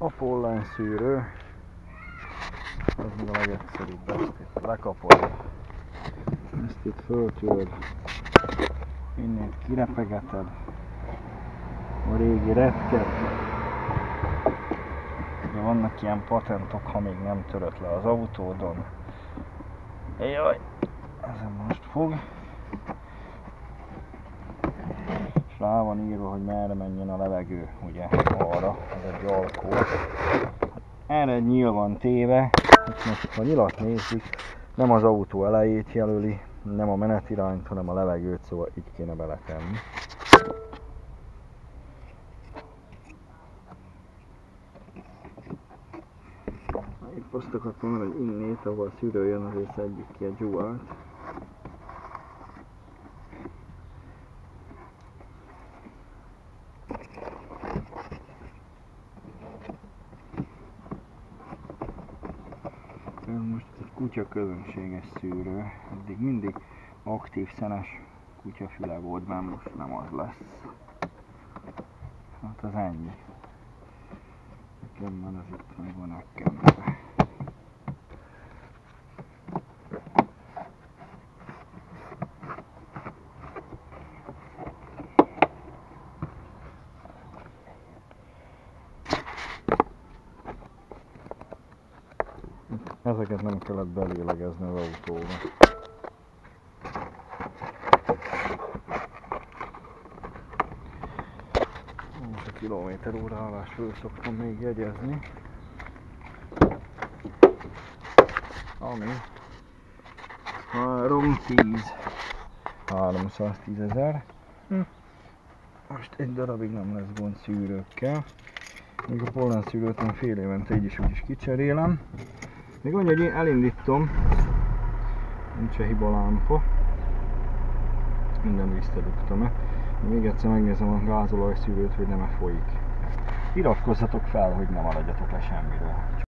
A pollenszűrő, ez még a legegyszerűbb, ezt itt lekapod, ezt itt föltűröd, innét kirepegeted a régi retket. De vannak ilyen patentok, ha még nem törött le az autódon. Jaj, ezen most fog. És rá van írva, hogy merre menjen a levegő, ugye arra, ez egy alkó. Erre egy nyíl van téve, itt most ha nyilat nézzük, nem az autó elejét jelöli, nem a menetirányt, hanem a levegőt, szóval így kéne beletenni. Itt azt akartam mondani, hogy innét, ahol a szűrő jön, azért szedjük ki a dzsuvált. Ez most egy kutya közönséges szűrő, eddig mindig aktív szenes kutyafüle volt benne, most nem az lesz. Hát az ennyi. Nekem már az itt meg van ökkenve. Ezeket nem kellett belélegezni az autóba. És a kilométer-óra állást föl szoktam még jegyezni. Ami 310 000. Most egy darabig nem lesz gond szűrőkkel. Még a pollenszűrőt én fél évente így is úgy is kicserélem. Még annyi, hogy én elindítom, nincs a hibalámpa, minden visszadugtam-e. Még egyszer megnézem a gázolajszűrőt, hogy nem-e folyik. Iratkozzatok fel, hogy ne maradjatok le semmiről.